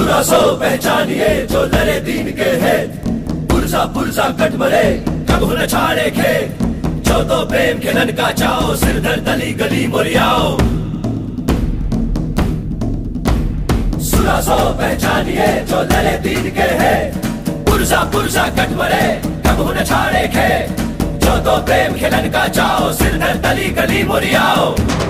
सुरा सो पहचानिए जो लड़े दीन के है, पुरसा पुरसा कट मरे कब न छाड़े खे, जो तो प्रेम खिलन का चाओ सिर धर तली गली मोरियाओ। सुरा सो पहचानिए जो लड़े दीन के है, पुरसा पुरसा कट मरे कब न छाड़े खे, जो तो प्रेम खिलन का चाओ सिर धर तली गली मोरियाओ।